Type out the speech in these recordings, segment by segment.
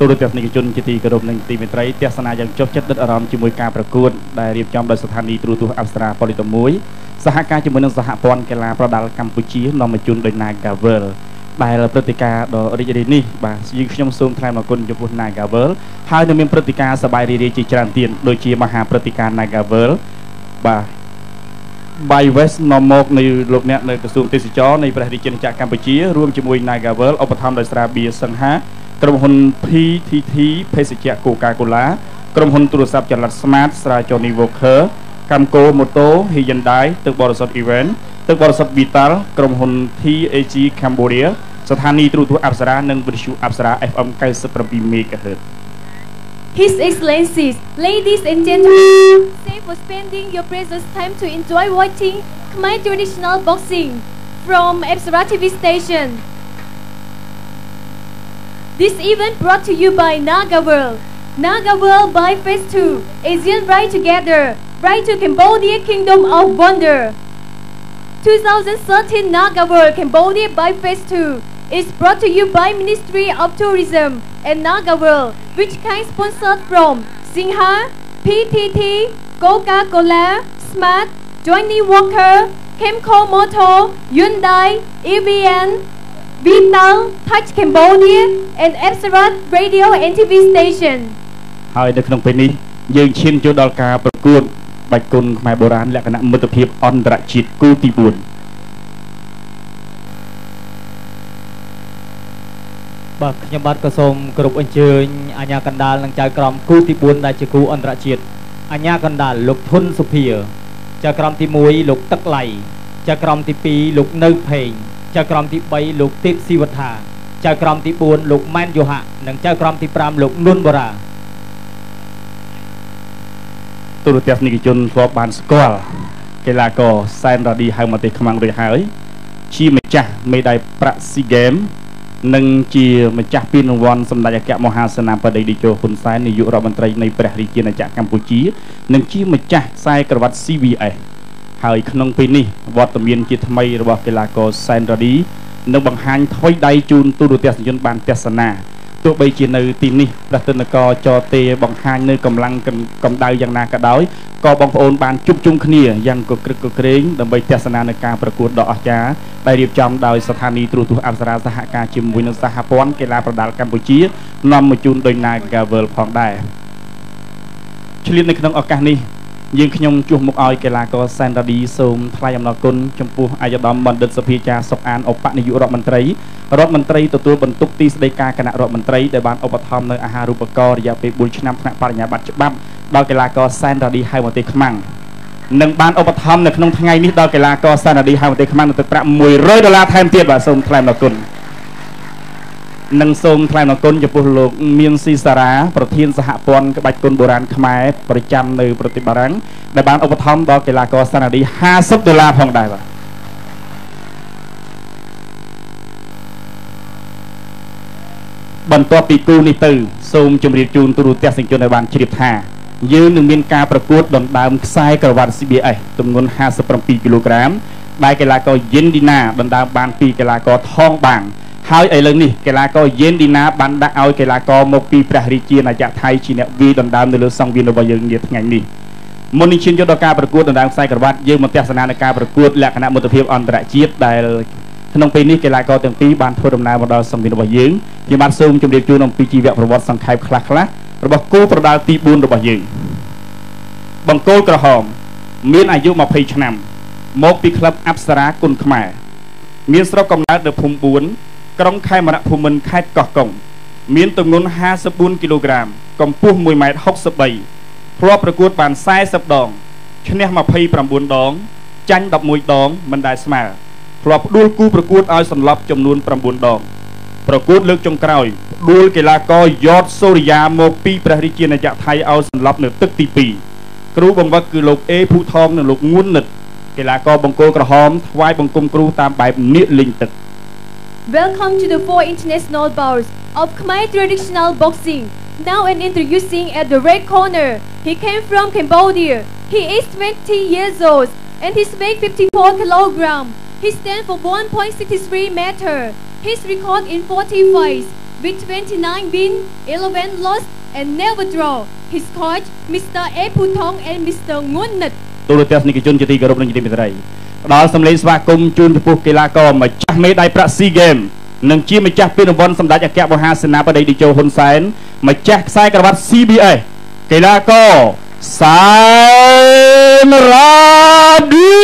ទូរទស្សនិកជនជាទីគោរពនិងទីមេត្រីទស្សនាយ៉ាងចុះចិត្តដិតអារម្មណ៍ជាមួយការប្រកួតដែលរៀបចំដោយស្ថានីយ៍ទូរទស្សន៍អប្សរាប៉ូលីត1សហការជាមួយនឹងសហព័ន្ធកីឡាប្រដាល់កម្ពុជានាំមកជូនដោយ Nagavel ដែលព្រឹត្តិការណ៍ដ៏រីករាយនេះបាទយើងខ្ញុំសូមថ្លែងអំណរគុណចំពោះ Nagavel ហើយនៅមានព្រឹត្តិការណ៍សប្បាយរីករាយជាច្រើនទៀតដូចជាមហាព្រឹត្តិការណ៍ Nagavel បាទ by West នាំមកនៅលោកអ្នកនៅក្រសួងទេសចរនៃព្រះរាជាណាចក្រកម្ពុជារួមជាមួយ Nagavel ឧបត្ថម្ភដោយស្រាបៀរសង្ហាក្រុមហ៊ុន PTT ភេសជ្ជៈ Coca-Cola ក្រុមហ៊ុនទូរស័ព្ទចល័ត Smart ស្រា Johnny Walker កម្មគោ Moto Hyundai ទឹកបរិសុទ្ធ Event ទឹកបរិសុទ្ធ Vital ក្រុមហ៊ុន TAG Cambodia ស្ថានីយ៍ទូរទស្សន៍អប្សរានិងវិទ្យុអប្សរា FM 97 MHz His Excellencies, ladies and gentlemen, thank you for spending your precious time to enjoy watching Khmer traditional boxing from Apsara TV station. This event brought to you by Nagavel. Nagavel by Phase 2, Asian Ride Together, Ride to Cambodia Kingdom of Wonder. 2013 Nagavel Cambodia by Phase 2 is brought to you by Ministry of Tourism and Nagavel, which can sponsored from Singha, PTT, Coca-Cola, Smart, Johnny Walker, Kemco Moto, Hyundai, EVN, Vital, Touch Cambodia, and Apsara Radio and TV station. ហើយនៅក្នុងពេលនេះយើងឈានចូលដល់ការប្រកួតបាច់គុនខ្មែរបុរាណលក្ខណៈមិត្តភាពអន្តរជាតិគូទី4 បាទខ្ញុំបាទក៏សូមគោរពអញ្ជើញអាជ្ញាកណ្ដាលនិងចៅក្រមគូទី4ដែលជាគូអន្តរជាតិអាជ្ញាកណ្ដាលលោកធុនសុភាចៅក្រមទី1លោកទឹកឡៃចៅក្រមទី2លោកនៅផេងចៅក្រមទី3លោកទេពស៊ីវត្ថាចៅក្រមទី4លោកម៉ែនយូហានិងចៅក្រមទី5លោកនុនបូរ៉ាទូរទស្សនិកជនធ្លាប់បានស្គាល់កីឡាករសែនរ៉ាឌីហៅមកទេខ្មាំងរួចហើយជាម្ចាស់មេដាយប្រាក់ស៊ីហ្គេមនិងជាម្ចាស់ពានរង្វាន់សម្ដេចអគ្គមហាសេនាបតីតេជោហ៊ុនសែននាយករដ្ឋមន្ត្រីនៃព្រះរាជាណាចក្រកម្ពុជានិងជាម្ចាស់ខ្សែក្រវ៉ាត់ CVS ហើយក្នុងពេលនេះវត្តមានជាថ្មីរបស់កីឡាករសែនរ៉ាឌីនឹងបង្ហាញថ្វីដៃជូនទូរទស្សនិកជនបានទស្សនាទោះបីជានៅទីនេះប្រតិនករចទេបង្ហាញនៅកម្លាំងកម្ដៅយ៉ាងណាក៏ដោយក៏បងប្អូនបានជួបជុំគ្នាយ៉ាងកក្រឹកកក្រែងដើម្បីទស្សនានៅការប្រកួតដ៏អស្ចារ្យដែលរៀបចំដោយស្ថានីយ៍ទូរទស្សន៍អប្សរាសហការជាមួយនឹងសហព័ន្ធកីឡាប្រដាល់កម្ពុជានាំមកជូនដោយ Nagavel ផងដែរឆ្លៀតនៅក្នុងឱកាសនេះយើងខ្ញុំជួសមុខឲ្យកីឡាករសែនរ៉ាឌីសូមថ្លែងអំណរគុណចំពោះអាយដាមបណ្ឌិតសភាចារសុកអានឧបនាយករដ្ឋមន្ត្រីទទួលបន្ទុកទីស្តីការគណៈរដ្ឋមន្ត្រីដែលបានឧបត្ថម្ភនៅអាហារូបករណ៍រយៈពេល4ឆ្នាំថ្នាក់បរិញ្ញាបត្រច្បាប់ដល់កីឡាករសែនរ៉ាឌីហៅមកទេខ្មាំងនិងបានឧបត្ថម្ភនៅក្នុងថ្ងៃនេះដល់កីឡាករសែនរ៉ាឌីហៅមកទេខ្មាំងនឹងទឹកប្រាក់$100ថែមទៀតបាទសូមថ្លែងអំណរគុណនិងសូមថ្លែងអំណរគុណចំពោះលោកមានស៊ីសារ៉ាប្រធានសហព័ន្ធក្បាច់គុនបុរាណខ្មែរប្រចាំនៅប្រទេសបារាំងដែលបានឧបត្ថម្ភដល់កីឡាករសែនរ៉ាឌី$50ផងដែរបាទបន្ទាប់ពីគូនេះទៅសូមជម្រាបជូនទូរទស្សនិកជនឲ្យបានជ្រាបថាយើងនឹងមានការប្រកួតដណ្ដើមខ្សែក្រវ៉ាត់ CBS ទម្ងន់57គីឡូក្រាមដែលកីឡាករយិនឌីណាដណ្ដើមបានពីកីឡាករថងបាងហើយឥឡូវនេះកីឡាករយិនឌីណាបានដាក់ឲ្យកីឡាករមកពីព្រះរាជាណាចក្រថៃជាអ្នកវាយដណ្ដើមនៅលើសង្វៀនរបស់យើងនាថ្ងៃនេះមុននឹងឈានចូលដល់ការប្រកួតដណ្ដើមខ្សែក្រវ៉ាត់យើងមកទស្សនានៅការប្រកួតលក្ខណៈមិត្តភាពអន្តរជាតិដែលក្នុងពេលនេះកីឡាករទាំងពីរបានធ្វើដំណើរមកដល់សង្វៀនរបស់យើងខ្ញុំបាទសូមជម្រាបជូនអំពីជីវប្រវត្តិសង្ខេបខ្លះៗរបស់គូប្រដាល់ទី4របស់យើងបង្គោលក្រហមមានអាយុ20ឆ្នាំមកពីក្លឹបអប្សរាគុនខ្មែរមានស្រុកកំណើតនៅភូមិ4ក្រុងខេមរភូមិន្ទខេត្តកោះកុងមានទម្ងន់54គីឡូក្រាមកម្ពស់1.63 ម៉ែត្រធ្លាប់ប្រកួតបាន40ដងឈ្នះ29ដងចាញ់11ដងមិនដែលស្មើធ្លាប់ផ្ដួលគូប្រកួតឲ្យសន្លប់ចំនួន9ដងប្រកួតលើកចុងក្រោយផ្ដួលកីឡាករយ៉តសូរិយាមកពីព្រះរាជាណាចក្រថៃឲ្យសន្លប់នៅទឹកទី2គ្រូបង្វឹកគឺលោកអេភូថងនិងលោកងួននិតកីឡាករបង្គោលក្រហមថ្វាយបង្គំគ្រូតាមបែបនាគលេងទឹក Welcome to the 4 international bouts of Khmer traditional boxing. Now and introducing at the red corner. He came from Cambodia. He is 20 years old and his weight 54 kilograms. He stands for 1.63 meter. His record in 40 fights, with 29 wins, 11 lost, and never draw. His coach, Mr. A. Putong and Mr. Ngunnit. ទូរទស្សនិកជនជាទីគោរពនិងជាទីមេត្រីផ្ដល់សម្លេងស្វាគមន៍ជូនចំពោះកីឡាករម្ចាស់មេដាយប្រាក់ SEA Games និងជាម្ចាស់ពានរង្វាន់សម្ដេចអគ្គមហាសេនាបតីតេជោហ៊ុនសែនម្ចាស់ខ្សែក្រវ៉ាត់ CBS កីឡាករសែនរ៉ាឌី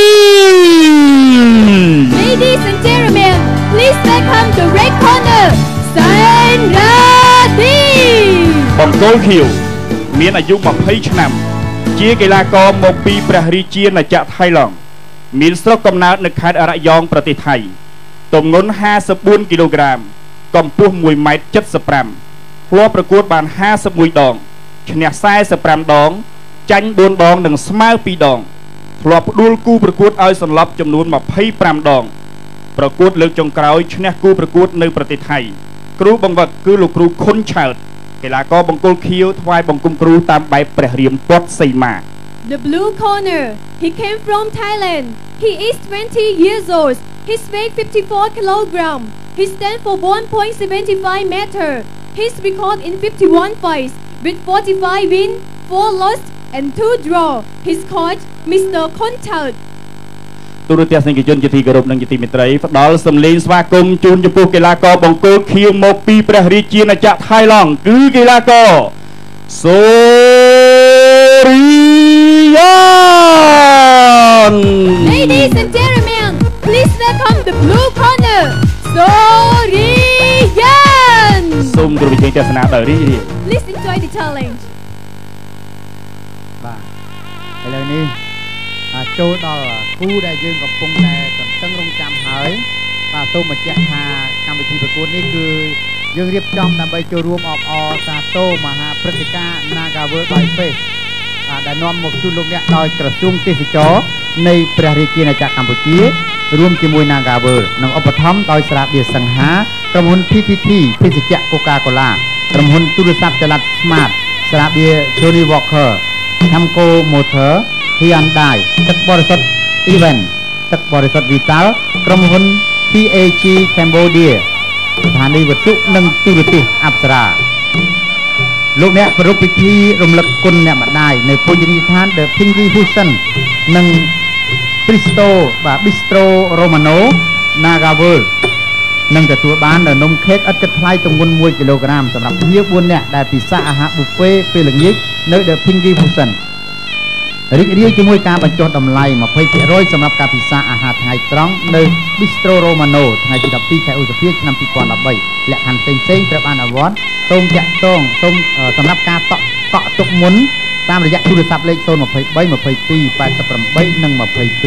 Ladies and gentlemen, please welcome the red corner, Sain Radi. បង្គោលខៀវមានអាយុ20ឆ្នាំជាកីឡាករមកពីព្រះរាជាណាចក្រថៃឡង់មានស្រុកកំណើតនៅខេត្តអរ៉ាយ៉ងប្រទេសថៃទម្ងន់54គីឡូក្រាមកម្ពស់1.75 ម៉ែត្រធ្លាប់ប្រកួតបាន51ដងឈ្នះ45ដងចាញ់4ដងនិងស្មើ2ដងធ្លាប់ផ្ដួលគូប្រកួតឲ្យសន្លប់ចំនួន25ដងប្រកួតលើកចុងក្រោយឈ្នះគូប្រកួតនៅប្រទេសថៃគ្រូបង្វឹកគឺលោកគ្រូខុនឆើតកីឡាករបង្គោលខៀវថ្វាយបង្គំគ្រូតាមបែបព្រះរាមព័ទ្ធសីមា The blue corner, he came from Thailand. He is 20 years old. His weight 54 kilogram. He stands for 1.75 meter. His record in 51 fights with 45 wins, 4 lost, and 2 draw. His coach, Mr. Kontalt. ទូរទស្សនិកជនជាទីគោរពនិងជាទីមេត្រីផ្ដល់សម្លេងស្វាគមន៍ជូនចំពោះកីឡាករបង្គោលខៀវមកពីព្រះរាជាណាចក្រថៃឡង់គឺកីឡាករសូរីយ៉ាន Ladies and gentlemen, please welcome the blue corner, Sorian. សូមគោរពជ័យទស្សនាដោយរីករាយ Please enjoy the challenge. បាទឥឡូវនេះចូលដល់គូដែលយើងកំពុងតែតន្ទឹងរង់ចាំហើយបាទសូមបញ្ជាក់ថាកម្មវិធីប្រកួតនេះគឺយើងរៀបចំដើម្បីចូលរួមអបអរសាទរមហាព្រឹត្តិការណ៍ Naga World by Face ដែលនាំមកជូនលោកអ្នកដោយក្រសួងទេសចរនៃព្រះរាជាណាចក្រកម្ពុជារួមជាមួយ Naga World និងឧបត្ថម្ភដោយស្រាបៀរសង្ហាក្រុមហ៊ុន PTT ភេសជ្ជៈ Coca-Cola ក្រុមហ៊ុនទូរស័ព្ទចល័ត Smart ស្រាបៀរ Johnny Walker Hamco Motor Hyundai ទឹកបរិសុទ្ធ Event ទឹកបរិសុទ្ធ Vital ក្រុមហ៊ុន PAG Cambodia ស្ថានីយ៍វត្ថុនិងទូរទស្សន៍អប្សរាលោកអ្នកប្រារព្ធពិធីរំលឹកគុណអ្នកម្ដាយនៅភោជនីយដ្ឋាន The Pinky Fusion និង Bistro Romano Naga World នឹងទទួលបាននំខេកឥតគិតថ្លៃទម្ងន់1គីឡូក្រាមសម្រាប់ភ្ញៀវ4នាក់ដែលពិសាអាហារ buffet ពេលល្ងាចនៅ The Pinky Fusion រីករាយជាមួយការបញ្ចុះតម្លៃ 20% សម្រាប់ការពិសាអាហារថ្ងៃត្រង់នៅ Bistro Romano ថ្ងៃទី 12 ខែឧសភា ឆ្នាំ 2013 លក្ខខណ្ឌផ្សេងៗត្រូវបានអវត្តសូមតាក់ទងសម្រាប់ការកក់ទុកមុនតាមរយៈទូរស័ព្ទលេខ 023 22 88 និង 22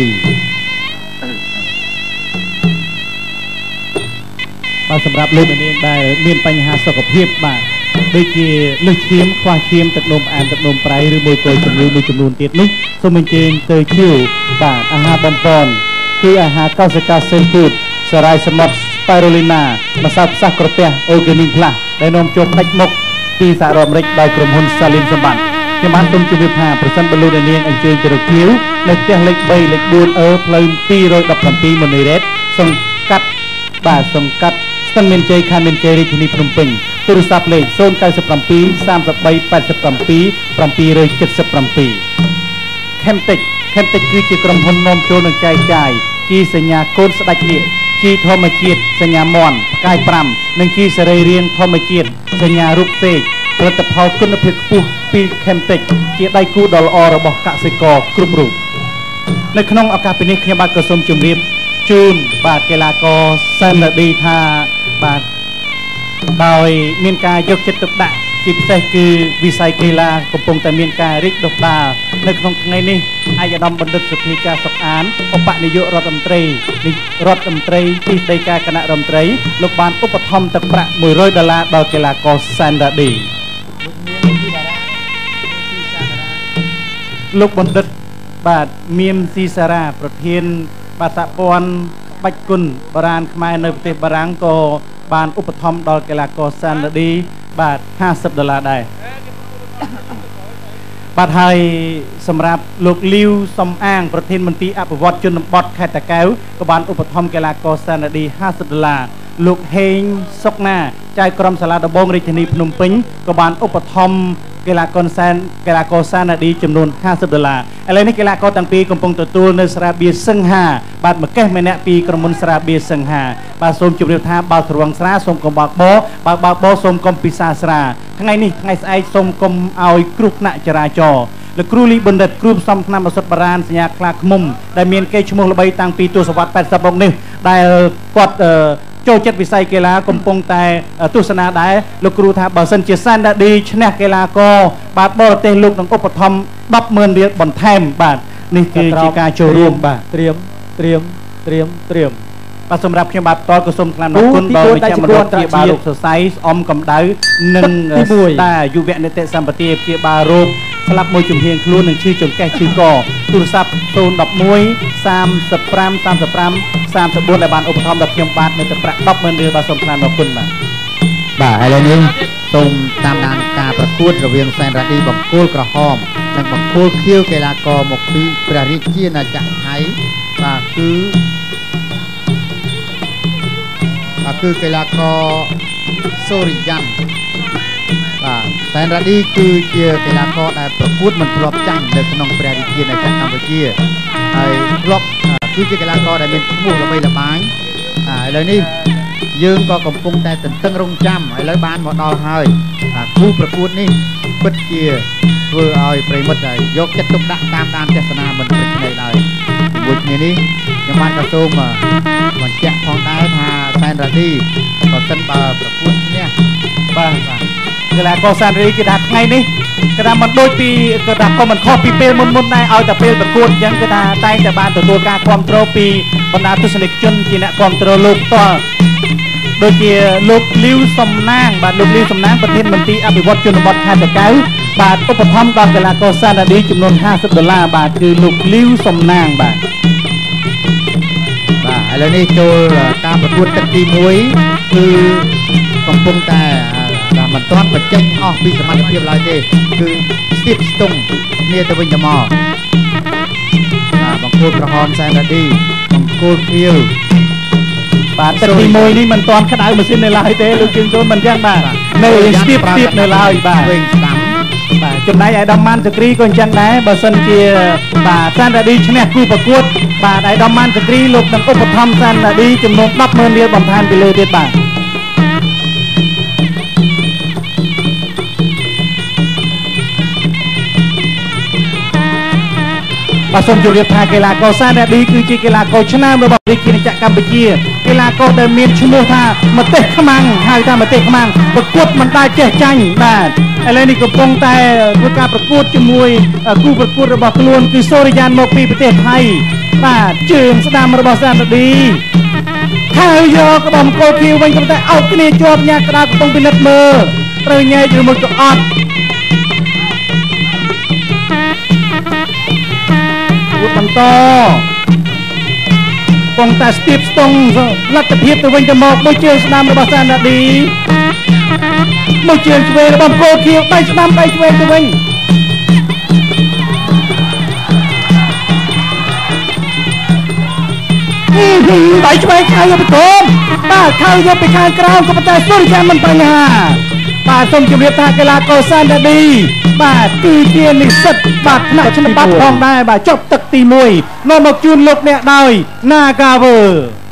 បាទសម្រាប់លោកនាងដែលមានបញ្ហាសុខភាពបាទដូចជាលើសឈាមខ្វះឈាមទឹកនោមផ្អែមទឹកនោមប្រៃឬមួយក៏ជំងឺមួយចំនួនទៀតនោះសូមអញ្ជើញទៅជឿបាទអាហារបំពន់គឺអាហារកោសិកាសេនគូតសារ៉ាយសមុទ្រ Spirulina ម្សៅផ្សះក្រពះ Organic Plus ដែលនាំចូលផ្ដាច់មុខពីសហរដ្ឋអាមេរិកដោយក្រុមហ៊ុន Salim សម្បត្តិខ្ញុំបានសូមជម្រាបថាប្រសិនបើលោកនាងអញ្ជើញទៅរកភ្ញៀវនៅផ្ទះលេខ 3 លេខ 4 ផ្លូវ 217 មនីរ៉េតសង្កាត់ស្ទឹងមានជ័យខេត្តមានជ័យរាជធានីភ្នំពេញទូរស័ព្ទលេខ 097 33 87 777 Chemtech គឺជាក្រុមហ៊ុននាំចូលនិងចែកចាយជីសញ្ញាកូនស្ដេចនាគជីធម្មជាតិសញ្ញាមន់ផ្កាយ5និងជីសរីរាង្គធម្មជាតិសញ្ញារូបពេកផលិតផលគុណភាពខ្ពស់ពី Chemtech ជាដៃគូដ៏ល្អរបស់កសិករគ្រប់រូបនៅក្នុងឱកាសនេះខ្ញុំបាទក៏សូមជម្រាបជូនបាទកីឡាករសែនរ៉ាឌីថាបាទដោយមានការយកចិត្តទុកដាក់ជាពិសេសគឺវិស័យកីឡាកំពុងតែមានការរីកដុះដាលនៅក្នុងថ្ងៃនេះអាយដាមបណ្ឌិតសុភាចាសុកអានឧបនាយករដ្ឋមន្ត្រីទីស្តីការគណៈរដ្ឋមន្ត្រីលោកបានឧបត្ថម្ភទឹកប្រាក់$100ដល់កីឡាករសែនរ៉ាឌីលោកបណ្ឌិតបាទមៀមស៊ីសារ៉ាប្រធានបាទសហព័ន្ធក្បាច់គុណបុរាណខ្មែរនៅប្រទេសបារាំងក៏បានឧបត្ថម្ភដល់កីឡាករសែនរ៉ាឌីបាទ$50ដែរបាទហើយសម្រាប់លោកលាវសំអាងប្រធានមន្ត្រីអភិវឌ្ឍជនបទខេត្តតាកែវក៏បានឧបត្ថម្ភកីឡាករសែនរ៉ាឌី$50 លោកហេងសុកណាចៅក្រុមសាលាដំបងរាជធានីភ្នំពេញក៏បានឧបត្ថម្ភកីឡាករសាណាឌីចំនួន$50ឥឡូវនេះកីឡាករទាំងពីរកំពុងទទួលនៅស្រាបៀរសឹង្ហាបាទមកេះម្នាក់ពីក្រុមហ៊ុនស្រាបៀរសឹង្ហាបាទសូមជម្រាបថាបើកទ្រវងស្រាសូមកុំបើកបោបើកបោសូមកុំពិសាស្រាថ្ងៃនេះថ្ងៃស្អែកសូមកុំឲ្យគ្រោះថ្នាក់ចរាចរណ៍លោកគ្រូលីបណ្ឌិតគ្រូផ្សំថ្នាំឱសថបុរាណសញ្ញាខ្លាឃ្មុំដែលមានកេរ្តិ៍ឈ្មោះល្បីតាំងពីទសវត្សរ៍80មកនេះដែលគាត់ចូលចិត្តវិស័យកីឡាកំពុងតែទស្សនាដែរលោកគ្រូថាបើសិនជាសានដាឌីឈ្នះកីឡាករបាទបរទេសលោកនឹងឧបត្ថម្ភ$10,000រៀលបន្ថែមបាទនេះគឺជាការចូលរួមបាទត្រៀមបាទសម្រាប់ខ្ញុំបាទតក៏សូមថ្លែងអរគុណដល់ម្ចាស់មណ្ឌលជាបារោគសរសៃស្អំកម្ដៅនិងតាយុវនីតិសម្បទាជាបារោគស្លាប់មួយជំហៀងខ្លួននឹងឈឺចង្កេះឈឺកទូរស័ព្ទ011 35 34ដែលបានឧបត្ថម្ភដល់ខ្ញុំបាទនៅទឹកប្រាក់$10,000រៀលបាទសូមថ្លែងអរគុណបាទឥឡូវនេះសូមតាមដានការប្រកួតរវាងសែនរ៉ាឌីបង្គោលក្រហមនិងបង្គោលខៀវកីឡាករមកពីព្រះរាជាណាចក្រថៃបាទគឺកីឡាករសូរិយានបាទសែនរ៉ាឌីគឺជាកីឡាករដែលប្រកួតមិនធ្លាប់ចាញ់នៅក្នុងព្រះរាជាណាចក្រកម្ពុជាហើយធ្លាប់គឺជាកីឡាករដែលមានឈ្មោះល្បីល្បាញឥឡូវនេះយើងក៏កំពុងតែទន្ទឹងរង់ចាំឥឡូវបានមកដល់ហើយគូប្រកួតនេះពិតជាធ្វើឲ្យប្រិមិត្តយកចិត្តទុកដាក់តាមដានទស្សនាមិនភ្លេចភ្នែកឡើយជាមួយគ្នានេះខ្ញុំបានក៏សូមបញ្ជាក់ផងដែរថាសែនរ៉ាឌីបើសិនបើប្រកួតឈ្នះបាទកីឡាករសានរីគេថាថ្ងៃនេះគេថាមិនដូចពីគេថាក៏មិនខុសពីពេលមុនដែរឲ្យតែពេលប្រកួតអញ្ចឹងគេថាតែងតែបានទទួលការគ្រប់គ្រងពីបណ្ដាទស្សនិកជនជាអ្នកគ្រប់គ្រងលោកផ្ទាល់ដូចជាលោកលីវសំណាងបាទលោកលីវសំណាងប្រធានមន្ត្រីអភិវឌ្ឍជនបទខេត្តតាកែវបាទឧបត្ថម្ភដល់កីឡាករសានដាឌីចំនួន$50បាទគឺលោកលីវសំណាងបាទឥឡូវនេះចូលការប្រកួតទឹកទី1គឺកំពុងតែមិនទាន់បញ្ចេញអស់ពីសមត្ថភាពឡើយទេគឺស្ទាបស្ទង់គ្នាទៅវិញទៅមកបង្គោលក្រហមសែនរ៉ាឌីបង្គោលខៀវបាទទឹកទី1នេះមិនទាន់ក្តៅម៉ាស៊ីននៅឡើយទេលោកជើងចូលមិនចឹងបាទនៅស្ទាបនៅឡើយបាទវិញស្ដាំបាទចំណែកឯដាំម៉ាន់សក្រីក៏អញ្ចឹងដែរបើសិនជាបាទសានរ៉ាឌីឈ្នះគូប្រកួតបាទឯដាំម៉ាន់សក្រីលោកនឹងឧបត្ថម្ភសានរ៉ាឌីចំនួន$10,000រៀលបន្ថែមពីលើទៀតបាទបាទសូមជម្រាបថាកីឡាករសានរ៉ាឌីគឺជាកីឡាករឆ្នើមរបស់រាជាណាចក្រកម្ពុជាកីឡាករដែលមានឈ្មោះថាម្ទេសខ្មាំងហៅថាម្ទេសខ្មាំងប្រកួតមិនដែលចេះចាញ់បាទឥឡូវនេះកំពុងតែធ្វើការប្រកួតជាមួយគូប្រកួតរបស់ខ្លួនគឺសូរិយានមកពីប្រទេសថៃបាទជើងស្ដាំរបស់សានរ៉ាឌីហើយយកក្បំកោខៀវវិញប៉ុន្តែអោបគ្នាជាប់ញ៉ាក្តៅកំពុងពិនិត្យមើលត្រូវញែកឬមួយក៏អត់បន្តកំពុងតែស្ទាបស្ទង់លទ្ធភាពទៅវិញទៅមកមួយជើងស្ដាំរបស់សានរ៉ាឌីមួយជើងឆ្វេងរបស់កោខៀវដៃស្ដាំដៃឆ្វេងទៅវិញដៃឆ្វេងខៅយកទៅបាទខៅយកពីខាងក្រោមក៏ប៉ុន្តែសូរិយាមិនបញ្ហាបាទសូមជម្រាបថាកីឡាករសានដាឌីបាទគឺជានិស្សិតបាទថ្នាក់ឆ្នាំបាត់ផងដែរបាទចប់ទឹកទី1នាំមកជូនលោកអ្នកដោយ Nagaver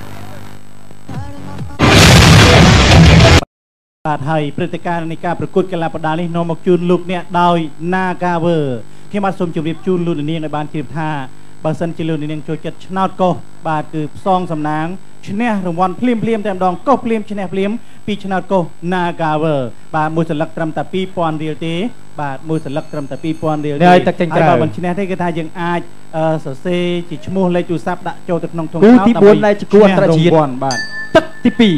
បាទហើយព្រឹត្តិការណ៍នៃការប្រកួតកីឡាប្រដាល់នេះនាំមកជូនលោកអ្នកដោយ Nagaver ខ្ញុំបាទសូមជម្រាបជូនលោកនាងឲ្យបានជ្រាបថាបើសិនជាលោកនាងចូលចិត្តឆ្នោតកោសបាទគឺផ្សងសំណាងឈ្នះរង្វាន់ភ្លាមតែម្ដងកោសភ្លាមឈ្នះភ្លាមពីឆ្នោតកោស Nagaver បាទមួយសន្លឹកត្រឹមតែ$2,000រៀលទេបាទមួយសន្លឹកត្រឹមតែ$2,000រៀលទេហើយទឹកចេញក្រៅបើមិនឈ្នះទេគេថាយើងអាចសរសេរជាឈ្មោះលេខទូរស័ព្ទដាក់ចូលទៅក្នុងធុងឆ្នោតគូទី4ដែលជាគូអន្តរជាតិបាទទឹកទី2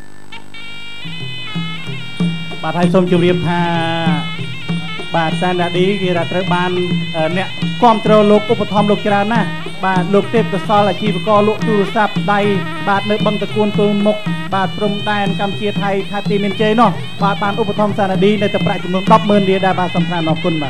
បាទហើយសូមជម្រាបថាបាទសានដាឌីគេថាត្រូវបានអ្នកគ្រប់គ្រងលោកឧបត្ថម្ភលោកច្រើនណាស់បាទលោកទេពកសលអាជីវករលក់ទូរស័ព្ទដៃបាទនៅបឹងតកួនទល់មុខបាទព្រំដែនកម្ពុជាថៃខេត្តទីមានជ័យនោះបាទបានឧបត្ថម្ភសានដាឌីនៅទឹកប្រាក់ចំនួន$10,000រៀលដែរបាទសូមថ្លែងអរគុណបាទ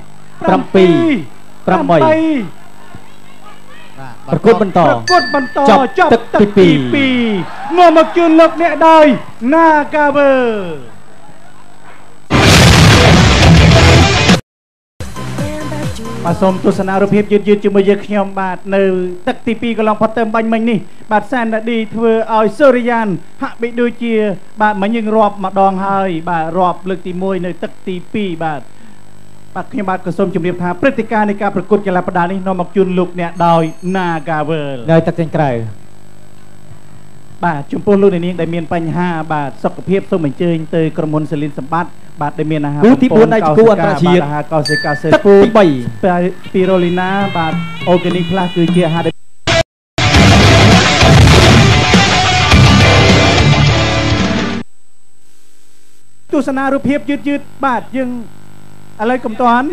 ប្រកួតបន្តចប់ទឹកទី2នាំមកជូនលោកអ្នកដោយ Nagaver បាទសូមទស្សនារូបភាពយឺតជាមួយយើងខ្ញុំបាទនៅទឹកទី2កន្លងផុតទៅបាញ់មិញនេះបាទសែនដាឌីធ្វើឲ្យសូរិយានហាក់បីដូចជាបាទមិញយើងរាប់ម្ដងហើយបាទរាប់លើកទី1នៅទឹកទី2បាទខ្ញុំបាទក៏សូមជម្រាបថាព្រឹត្តិការណ៍នៃការប្រកួតកីឡាប្រដាល់នេះនាំមកជូនលោកអ្នកដោយ Nagaver នៅទឹកខាងក្រៅបាទចំពោះលោកអ្នកនាងដែលមានបញ្ហាបាទសុខភាពសូមអញ្ជើញទៅក្រុមហ៊ុនសេលីនសម្បត្តិបាទដែលមានអាហារគូទី4ដៃគូអន្តរជាតិអាហារកោសិកាសេពូ3ពីរ៉ូលីណាបាទអូហ្គានីកផ្លាស់គឺជាអាហារទស្សនារូបភាពយឺតបាទយើងឥឡូវកំតាន់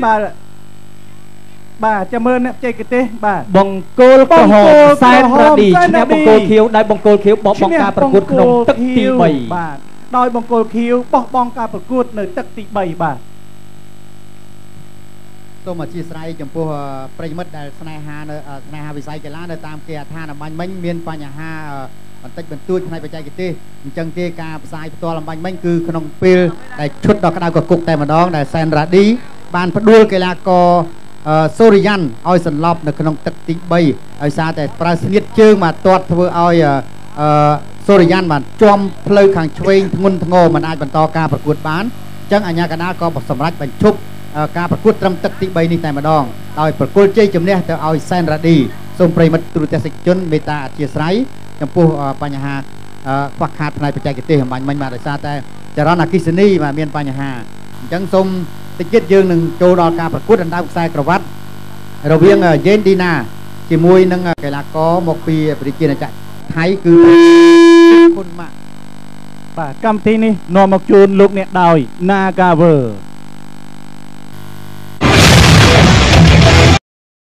បាទចាំមើលអ្នកបច្ចេកទេសបាទបង្គោលក្រហមសែនរ៉ាឌីឈ្នះបង្គោលខៀវដោយបង្គោលខៀវបោះបង់ការប្រកួតក្នុងទឹកទី3 បាទដោយបង្គោលខៀវបោះបង់ការប្រកួតនៅទឹកទី3បាទសូមអធិស្ឋានចំពោះប្រិយមិត្តដែលស្នេហាវិស័យកីឡានៅតាមគេដ្ឋានអំបញ្ញមិញមានបញ្ហាបន្តិចបន្តួចផ្នែកបច្ចេកទេសអញ្ចឹងទេការផ្សាយផ្ទាល់អំបញ្ញមិញគឺក្នុងពេលដែលឈុតដល់ក្តៅកគុកតែម្ដងដែលសែនរ៉ាឌីបានផ្ដួលកីឡាករសូរិយានឲ្យសន្លប់នៅក្នុងទឹកទី3ឲ្យសារតែប្រើស្នៀតជើងមកទាត់ធ្វើឲ្យសូរិយានបានចំផ្លូវខាងឆ្វេងធ្ងន់ធ្ងរមិនអាចបន្តការប្រកួតបានអញ្ចឹងអាជ្ញាកណ្ដាលក៏សម្រេចបញ្ឈប់ការប្រកួតត្រឹមទឹកទី3នេះតែម្ដងដោយប្រគល់ជ័យជំនះទៅឲ្យសែនរ៉ាឌីសូមប្រិយមិត្តទូរទស្សនិកជនមេត្តាអធិស្ឋានចំពោះបញ្ហាខ្វះខាតផ្នែកបច្ចេកទេសអំបញ្ញមិញបាទដោយសារតែចរន្តអគ្គិសនីបាទមានបញ្ហាអញ្ចឹងសូមតិចទៀតយើងនឹងចូលដល់ការប្រកួតដណ្ដើមខ្សែក្រវ៉ាត់រវាងយេនឌីណាជាមួយនឹងកីឡាករមកពីប្រជាជាតិថៃគឺគុណម៉ាក់បាទកម្មវិធីនេះនាំមកជូនលោកអ្នកដោយ Nagaver